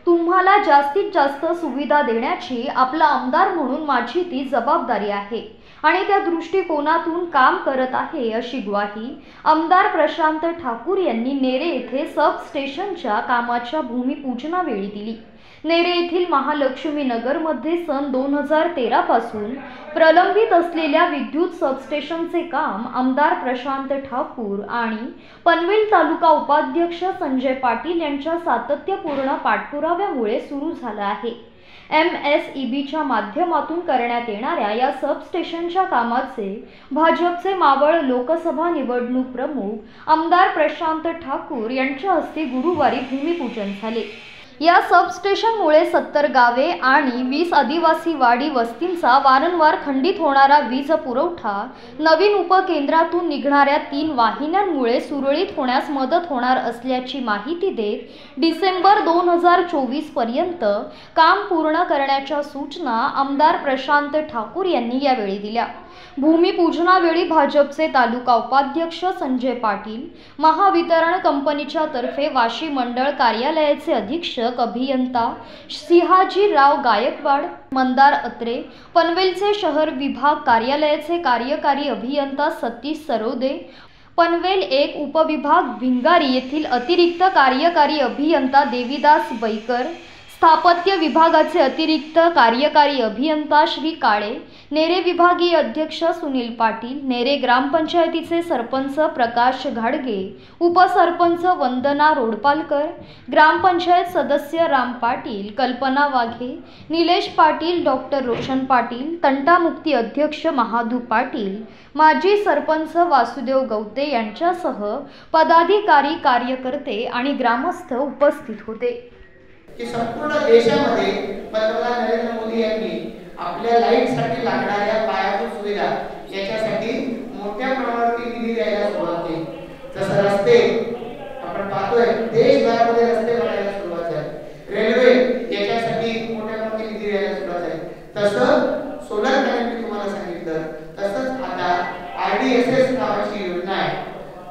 तुम्हाला जास्तीत जास्त सुविधा देण्याची आपला आमदार म्हणून माझी ती जबाबदारी आहे आणि त्या दृष्टिकोनातून काम करत आहे, अशी ग्वाही आमदार प्रशांत ठाकूर यांनी नेरे येथे सब स्टेशनच्या कामाच्या भूमिपूजनावेळी दिली। नेरे येथील महालक्ष्मी नगरमध्ये सन 2013 पासून प्रलंबित असलेल्या विद्युत सबस्टेशनचे काम आमदार प्रशांत ठाकूर आणि पनवेल तालुका उपाध्यक्ष संजय पाटील यांच्या सातत्यपूर्ण पाठपुराव्यामुळे सुरू झालं आहे। MSEBच्या माध्यमातून करण्यात येणाऱ्या या सबस्टेशनच्या कामाचे भाजपचे मावळ लोकसभा निवडणूक प्रमुख आमदार प्रशांत ठाकूर यांच्या हस्ते गुरुवारी भूमिपूजन झाले। या सबस्टेशनमुळे 70 गावे आणि 20 आदिवासी वाडी वस्तींचा वारंवार खंडित होणारा वीज पुरवठा नवीन उपकेंद्रातून निघणाऱ्या 3 वाहिन्यांमुळे सुरळीत होण्यास मदत होणार असल्याची माहिती देत डिसेंबर 2024 पर्यंत काम पूर्ण करण्याच्या सूचना आमदार प्रशांत ठाकूर यांनी यावेळी दिल्या। भूमिपूजनावेळी भाजपचे तालुका उपाध्यक्ष संजय पाटील, महावितरण कंपनीच्या तर्फे वाशी मंडळ कार्यालयाचे अधीक्षक अभियंता सिंहाजीराव गायकवाड, मंदार अत्रे, पनवेलचे शहर विभाग कार्यालयाचे कार्यकारी अभियंता सतीश सरोदे, पनवेल 1 उपविभाग भिंगारी येथील अतिरिक्त कार्यकारी अभियंता देवीदास बैकर, स्थापत्य विभागाचे अतिरिक्त कार्यकारी अभियंता श्री काळे, नेरे विभागीय अध्यक्ष सुनील पाटील, नेरे ग्रामपंचायतीचे सरपंच प्रकाश घाडगे, उपसरपंच वंदना रोडपालकर, ग्रामपंचायत सदस्य राम पाटील, कल्पना वाघे, निलेश पाटील, डॉक्टर रोशन पाटील, तंटामुक्ती अध्यक्ष महादू पाटील, माजी सरपंच वासुदेव गवते यांच्यासह पदाधिकारी, कार्यकर्ते आणि ग्रामस्थ उपस्थित होते। की संपूर्ण देशामध्ये पंतप्रधान नरेंद्र मोदी यांनी आपल्या लाईटसाठी लागणाऱ्या पायाभूत सुविधा याच्यासाठी मोठ्या प्रमाणावरती निधी द्यायला सुरुवात केली। जसं रस्ते आपण पाहतोय, देशभरामध्ये रस्ते बनायला सुरुवात झाली, रेल्वे याच्यासाठी मोठ्या प्रमाणात निधी द्यायला सुरुवात झाली, तसं सोलर पॅनल मी तुम्हाला सांगितलं, तसंच आता RDSS नावाची योजना आहे।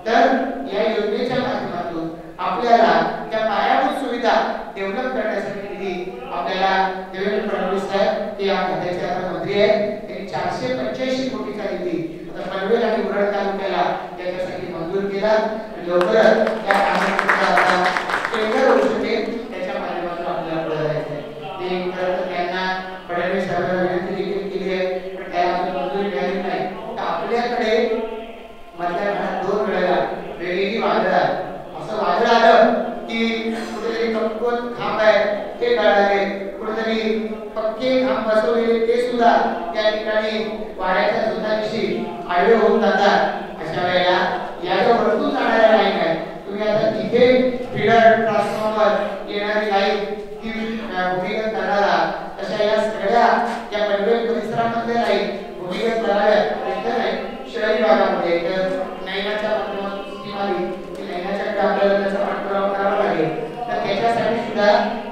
तर या योजनेच्या माध्यमातून आपल्याला त्या पायाभूत सुविधा डेव्हलप करण्यासाठी निधी आपल्याला देवेंद्र फडणवीस साहेब ते या खात्याचे आता मंत्री आहेत, त्यांनी 485 कोटीचा निधी आता पनवेल आणि उरण तालुक्याला त्याच्यासाठी मंजूर केला आणि लवकरच या कामाचा टेंडर होऊ शकेल, त्याच्या माध्यमातून आपल्याला पुढे जायचं आहे। ते खरं त्यांना फडणवीस साहेबांना विनंती देखील केली आहे, पण त्याला अजून मंजुरी मिळाली नाही। तर आपल्याकडे मधल्या काळात 2 वेळेला वेगळी वादळ असं वादळ आलं की कुठेतरी कमकुवत खांब आहे ते गळाले, कुठेतरी पक्के खांब बसवलेले ते सुद्धा त्या ठिकाणी वाड्याच्या झोताशी आडवे होऊन जातात। अशा वेळेला याच्या वरतून जाणाऱ्या लाईन आहे, तुम्ही आता तिथे फीडर ट्रान्सफॉर्मर येणारी लाईन ती भूमिगत करायला, तशा या सगळ्या या पनवेल परिसरामध्ये लाईन भूमिगत कराव्या, इथे नाही शहरी भागामध्ये नैनाच्या माध्यमातून स्कीम आली की नैनाच्याकडे आपल्याला त्याचा पाठपुरावा करावा लागेल। तर त्याच्यासाठी सुद्धा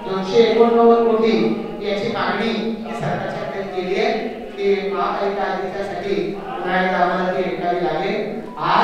289 कोटी याची मागणी ही सरकारच्याकडे केली आहे की महापालिका आधीच्यासाठी उन्हाळी कामाला ती ऐकावी लागेल।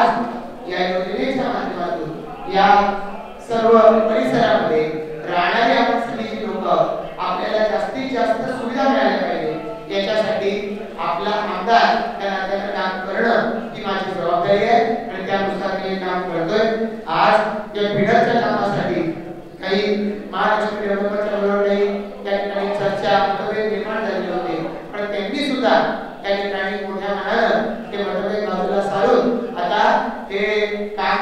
आज या योजनेच्या माध्यमातून या सर्व परिसरामध्ये राहणारी आपण सगळी लोक आपल्याला जास्तीत जास्त सुविधा मिळाल्या पाहिजे, याच्यासाठी आपला आमदार त्यांना काम करणं ही माझी जबाबदारी आहे आणि त्यानुसार मी काम करतोय। आज या फीडरच्या कामासाठी काही महाराष्ट्र डेव्हलपरच्या बरोबर काही त्या ठिकाणी चर्चा मतभेद निर्माण झाले होते, पण त्यांनी सुद्धा त्या ठिकाणी मोठ्या मनानं ते मतभेद बाजूला सारून आता हे काम